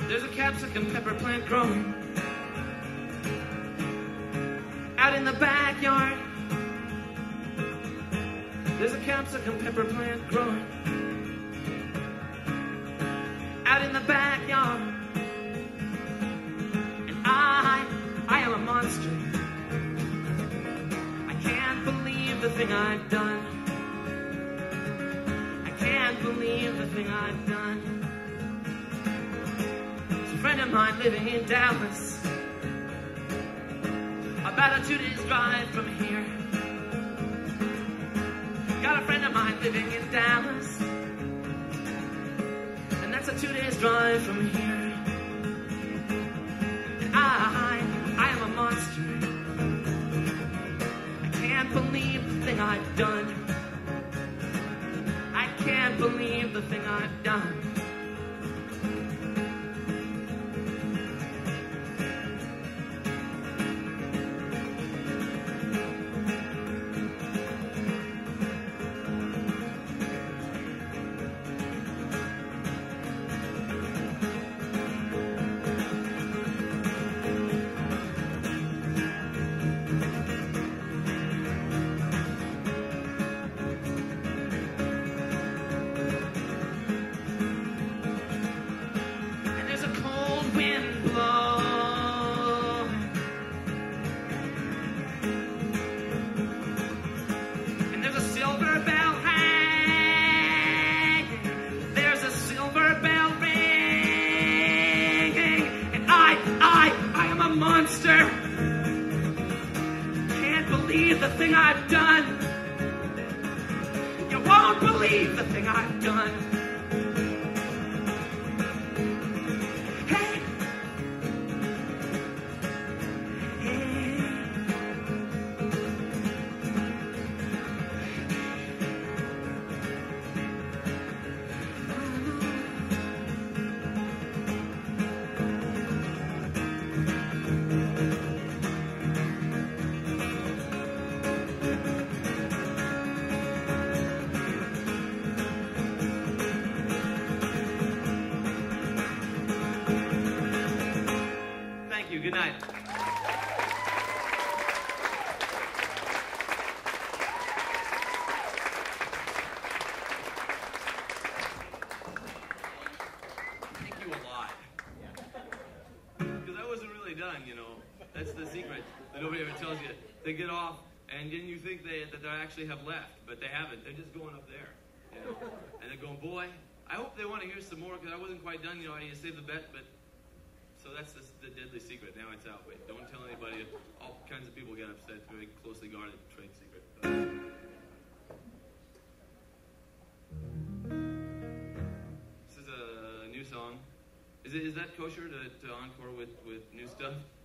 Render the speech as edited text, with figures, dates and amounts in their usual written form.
There's a capsicum pepper plant growing out in the backyard. There's a capsicum pepper plant growing out in the backyard. And I am a monster. I can't believe the thing I've done. I can't believe the thing I've done. There's a friend of mine living in Dallas, about a 2 days drive from here. Got a friend of mine living in Dallas, and that's a 2 days drive from here. And I am a monster. I can't believe the thing I've done. I can't believe the thing I've done. The thing I've done. You won't believe the thing I've done. Hey. Hey. Good night. Thank you a lot. Because I wasn't really done, you know. That's the secret that nobody ever tells you. They get off, and then you think that they actually have left, but they haven't. They're just going up there, you know. And they're going, boy, I hope they want to hear some more, because I wasn't quite done, you know. I need to save the bet, but... So that's the deadly secret. Now it's out. Wait, don't tell anybody. All kinds of people get upset. It's a very closely guarded trade secret. This is a new song. Is that kosher to encore with new stuff?